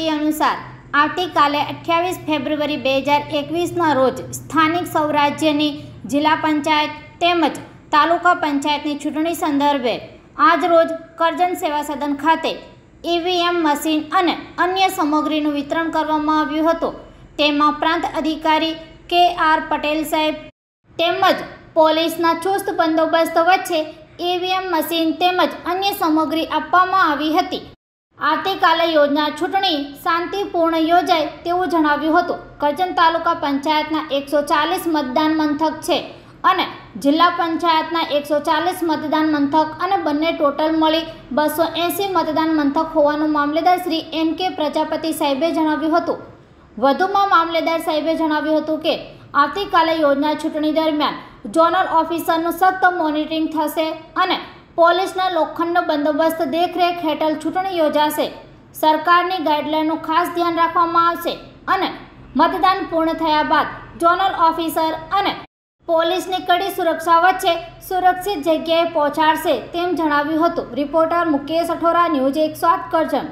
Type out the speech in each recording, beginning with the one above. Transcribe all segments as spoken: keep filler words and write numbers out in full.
માહિતી અનુસાર આવતીકાલે અઠ્યાવીસ ફેબ્રુઆરી બે હજાર એકવીસના રોજ સ્થાનિક સ્વરાજ્યની જિલ્લા પંચાયત તેમજ તાલુકા પંચાયતની ચૂંટણી સંદર્ભે આજ રોજ કરજણ સેવા સદન ખાતે ઈવીએમ મશીન અને અન્ય સામગ્રીનું વિતરણ કરવામાં આવ્યું હતું। તેમાં પ્રાંત અધિકારી કે આર પટેલ સાહેબ તેમજ પોલીસના ચુસ્ત બંદોબસ્ત વચ્ચે ઈવીએમ મશીન તેમજ અન્ય સામગ્રી આપવામાં આવી હતી। આવતીકાલે યોજનાર ચૂંટણી શાંતિપૂર્ણ યોજાય તેવું જણાવ્યું હતું। કરજણ તાલુકા પંચાયતના એકસો ચાલીસ મતદાન મથક છે અને જિલ્લા પંચાયતના એકસો ચાલીસ મતદાન મથક અને બંને ટોટલ મળી બસો એંસી મતદાન મથક હોવાનું મામલેદાર શ્રી એન કે પ્રજાપતિ સાહેબે જણાવ્યું હતું। વધુમાં મામલેદાર સાહેબે જણાવ્યું હતું કે આવતીકાલે યોજનાર ચૂંટણી દરમિયાન ઝોનલ ઓફિસરનું સખ્ત મોનિટરિંગ થશે અને પોલીસના લોખંડનો બંદોબસ્ત દેખરેખ હેઠળ ચૂંટણી યોજાશે। સરકારની ગાઈડલાઈનનું ખાસ ધ્યાન રાખવામાં આવશે અને મતદાન પૂર્ણ થયા બાદ ઝોનલ ઓફિસર અને પોલીસની કડી સુરક્ષા વચ્ચે સુરક્ષિત જગ્યાએ પહોંચાડશે તેમ જણાવ્યું હતું। રિપોર્ટર મુકેશ અઠોરા, ન્યૂઝ એકસો આઠ કરજણ।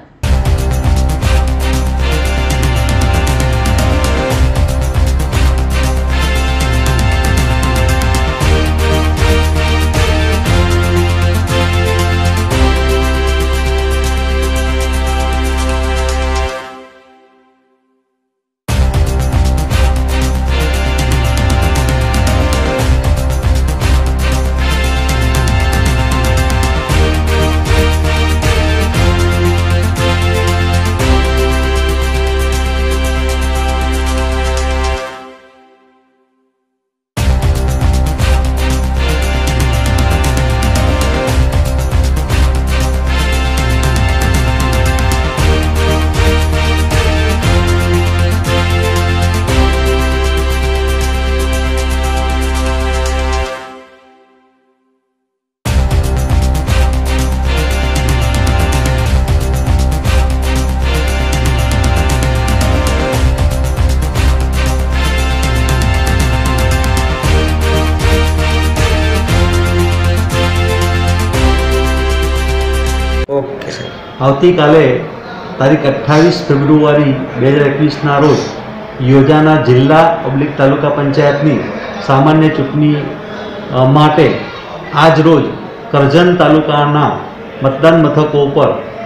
આવતીકાલે તારીખ અઠ્ઠાવીસ ફેબ્રુઆરી બે હજાર એકવીસના રોજ યોજાનાર જિલ્લા ઓબ્લિક તાલુકા પંચાયતની સામાન્ય ચૂંટણી માટે આજ રોજ કરજણ તાલુકાના મતદાન મથકો પર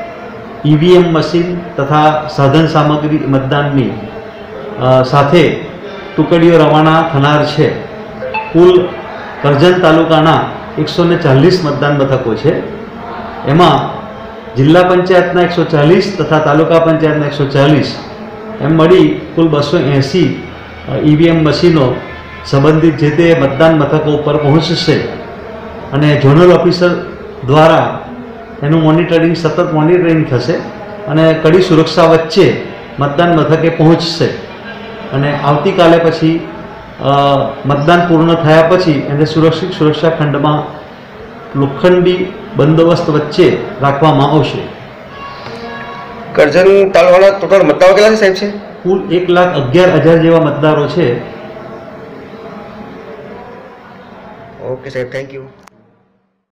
ઈવીએમ મશીન તથા સાધન સામગ્રી મતદાનની સાથે ટુકડીઓ રવાના થનાર છે। કુલ કરજણ તાલુકાના એકસો ને ચાલીસ મતદાન મથકો છે। એમાં જિલ્લા પંચાયતના એકસો ચાલીસ તથા તાલુકા પંચાયતના એકસો ચાલીસ એમ મળી કુલ બસો એંસી ઈવીએમ મશીનો સંબંધિત જે તે મતદાન મથકો ઉપર પહોંચશે અને ઝોનલ ઓફિસર દ્વારા એનું મોનિટરિંગ સતત મોનિટરિંગ થશે અને કડી સુરક્ષા વચ્ચે મતદાન મથકે પહોંચશે અને આવતીકાલે પછી મતદાન પૂર્ણ થયા પછી એને સુરક્ષિત સુરક્ષા ખંડમાં લોખંડી બંદોબસ્ત વચ્ચે રાખવામાં આવશે। કરજણ તાલુકાના ટોટલ મતદારો કેટલા છે સાહેબ? છે કુલ એક લાખ અગિયાર હજાર જેવા મતદારો છે। ઓકે સાહેબ, થેન્ક યુ।